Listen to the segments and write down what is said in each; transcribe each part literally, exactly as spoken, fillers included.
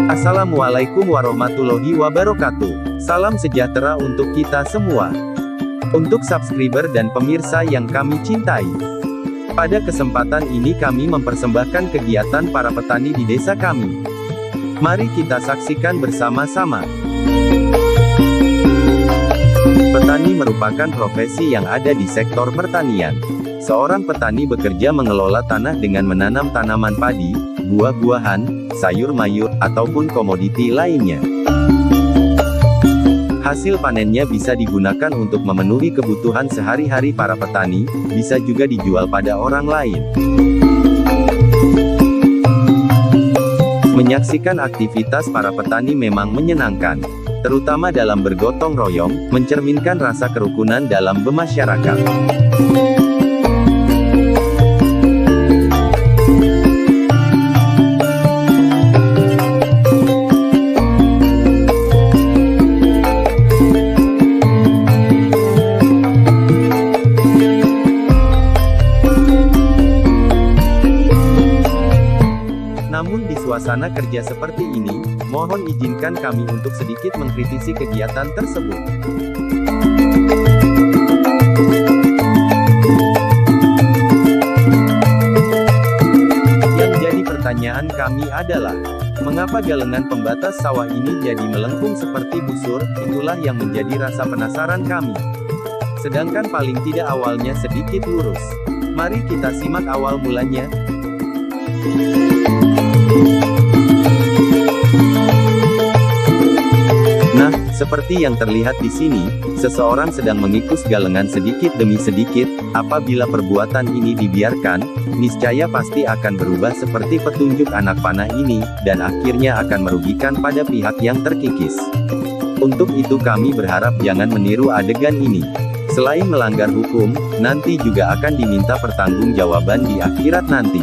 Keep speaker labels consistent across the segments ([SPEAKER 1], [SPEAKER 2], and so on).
[SPEAKER 1] Assalamualaikum warahmatullahi wabarakatuh. Salam sejahtera untuk kita semua. Untuk subscriber dan pemirsa yang kami cintai. Pada kesempatan ini kami mempersembahkan kegiatan para petani di desa kami. Mari kita saksikan bersama-sama. Petani merupakan profesi yang ada di sektor pertanian. Seorang petani bekerja mengelola tanah dengan menanam tanaman padi, buah-buahan, sayur mayur, ataupun komoditi lainnya. Hasil panennya bisa digunakan untuk memenuhi kebutuhan sehari-hari para petani, bisa juga dijual pada orang lain. Menyaksikan aktivitas para petani memang menyenangkan, terutama dalam bergotong royong, mencerminkan rasa kerukunan dalam bermasyarakat. Namun di suasana kerja seperti ini, mohon izinkan kami untuk sedikit mengkritisi kegiatan tersebut. Yang jadi pertanyaan kami adalah, mengapa galengan pembatas sawah ini jadi melengkung seperti busur? Itulah yang menjadi rasa penasaran kami. Sedangkan paling tidak awalnya sedikit lurus. Mari kita simak awal mulanya. Nah, seperti yang terlihat di sini, seseorang sedang mengikus galengan sedikit demi sedikit. Apabila perbuatan ini dibiarkan, niscaya pasti akan berubah seperti petunjuk anak panah ini, dan akhirnya akan merugikan pada pihak yang terkikis. Untuk itu kami berharap jangan meniru adegan ini. Selain melanggar hukum, nanti juga akan diminta pertanggungjawaban di akhirat nanti.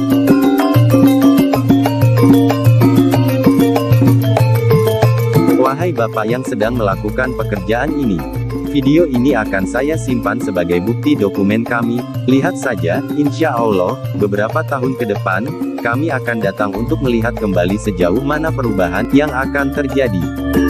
[SPEAKER 1] Wahai Bapak yang sedang melakukan pekerjaan ini, video ini akan saya simpan sebagai bukti dokumen kami. Lihat saja, insya Allah, beberapa tahun ke depan, kami akan datang untuk melihat kembali sejauh mana perubahan yang akan terjadi.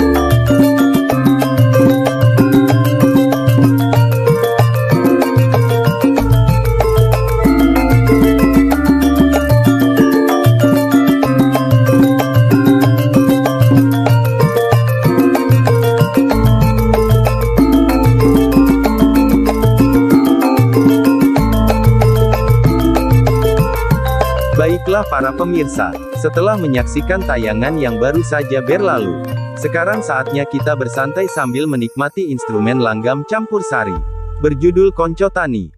[SPEAKER 1] Baiklah para pemirsa, setelah menyaksikan tayangan yang baru saja berlalu, sekarang saatnya kita bersantai sambil menikmati instrumen langgam campur sari, berjudul Konco Tani.